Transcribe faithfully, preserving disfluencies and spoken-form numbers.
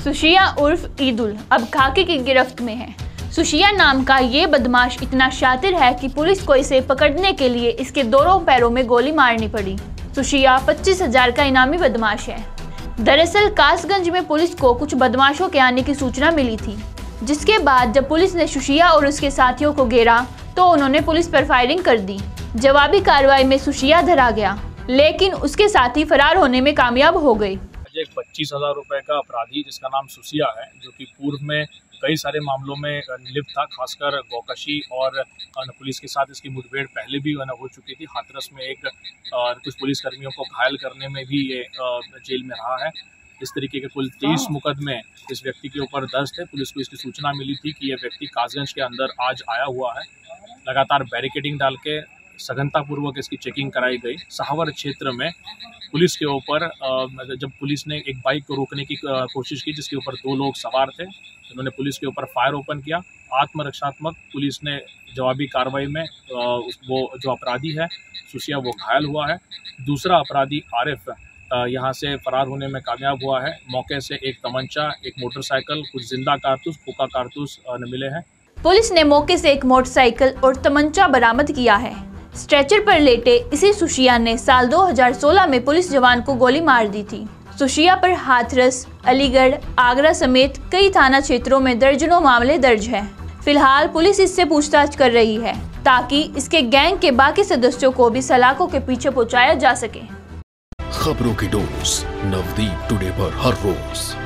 सुशिया उर्फ ईदुल अब खाकी की गिरफ्त में है। सुशिया नाम का ये बदमाश इतना शातिर है कि पुलिस को इसे पकड़ने के लिए इसके दोनों पैरों में गोली मारनी पड़ी। सुशिया पच्चीस हजार का इनामी बदमाश है। दरअसल कासगंज में पुलिस को कुछ बदमाशों के आने की सूचना मिली थी, जिसके बाद जब पुलिस ने सुशिया और उसके साथियों को घेरा तो उन्होंने पुलिस पर फायरिंग कर दी। जवाबी कार्रवाई में सुशिया धरा गया, लेकिन उसके साथी फरार होने में कामयाब हो गए। एक पच्चीस हजार रुपए का अपराधी जिसका नाम सुशिया है, जो कि पूर्व में कई सारे मामलों में लिप्त था, खासकर गौकशी और पुलिस के साथ इसकी मुठभेड़ पहले भी हो चुकी थी। हाथरस में एक कुछ पुलिसकर्मियों को घायल करने में भी ये जेल में रहा है। इस तरीके के कुल तेईस मुकदमे इस व्यक्ति के ऊपर दर्ज थे। पुलिस को इसकी सूचना मिली थी कि यह व्यक्ति कासगंज के अंदर आज आया हुआ है। लगातार बैरिकेडिंग डाल के सघनतापूर्वक इसकी चेकिंग कराई गई। सहावर क्षेत्र में पुलिस के ऊपर जब पुलिस ने एक बाइक को रोकने की कोशिश की जिसके ऊपर दो लोग सवार थे, उन्होंने पुलिस के ऊपर फायर ओपन किया। आत्मरक्षात्मक पुलिस ने जवाबी कार्रवाई में वो जो अपराधी है सुशिया वो घायल हुआ है। दूसरा अपराधी आरिफ यहाँ से फरार होने में कामयाब हुआ है। मौके से एक तमंचा, एक मोटरसाइकिल, कुछ जिंदा कारतूस, फूका कारतूस मिले हैं। पुलिस ने मौके से एक मोटरसाइकिल और तमंचा बरामद किया है। स्ट्रेचर पर लेटे इसी सुशिया ने साल दो हज़ार सोलह में पुलिस जवान को गोली मार दी थी। सुशिया पर हाथरस, अलीगढ़, आगरा समेत कई थाना क्षेत्रों में दर्जनों मामले दर्ज हैं। फिलहाल पुलिस इससे पूछताछ कर रही है ताकि इसके गैंग के बाकी सदस्यों को भी सलाखों के पीछे पहुंचाया जा सके। खबरों की डोज नवदीप टुडे पर हर रोज।